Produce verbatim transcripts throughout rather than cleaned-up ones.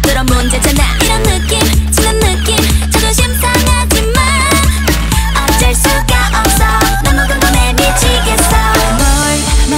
것들은 문제잖아. 이런 느낌 지난 느낌 자존심 상하지만 어쩔 수가 없어. 너무 궁금해 미치겠어. 뭘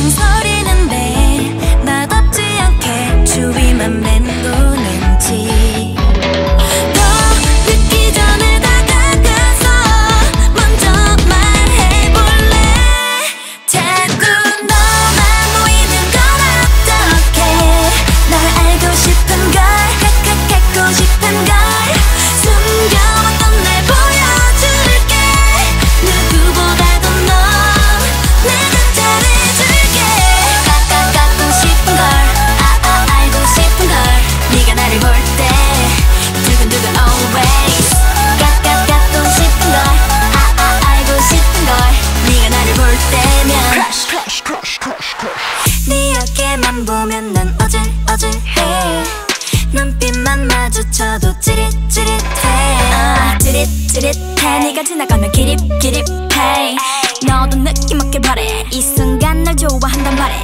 망설이는데 맛없지 않게 주위만 맴도는지 더 늦기 전에 다가가서 먼저 말해볼래. 자꾸 너만 보이는 건 어떡해. 널 알고 싶은 걸 깍깍 갖고 싶은 걸 숨겨왔던 날 보여줄게. 누구보다도 넌 내가 잘해줄게. 깍깍 갖고 싶은 걸 아아 알고 싶은 걸 네가 나를 볼 때 두근두근 always. 깍깍 갖고 싶은 걸 아아 알고 싶은 걸 네가 나를 볼 때면 crush crush crush crush crush. 네 어깨만 보면 난 어질어질해. 눈빛만 마주쳐도 찌릿찌릿해. 아 찌릿찌릿해. 네가 지나가면 기립기립해. 너도 느낌 없길 바래. 이 순간 날 좋아한단 말해.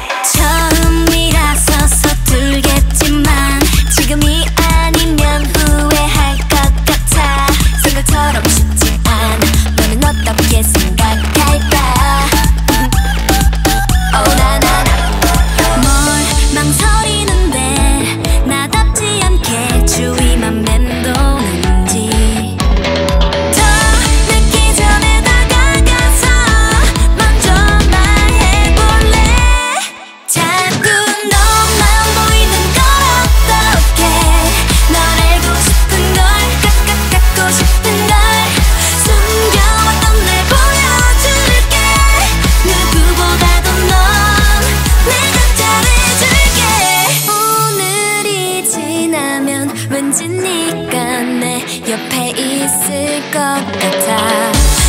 처음이라서 서툴겠지만 지금이 아니면 후회할 것 같아. 생각처럼 쉽지 않아. 너는 어떻게 생각할까. oh 나나나. 뭘 망설이는데 나답지 않게 주위만 맴도는지 더 늦기 전에 다가가서 먼저 말해볼래. 자꾸 너만 보이는 건 어떡해. 널 알고 싶은 걸 깍깍 갖고 싶은 걸 숨겨왔던 날 보여줄게. 누구보다도 넌 내가 잘해줄게. 오늘이 지나면 왠지 네가 내 옆에 있을 것 같아.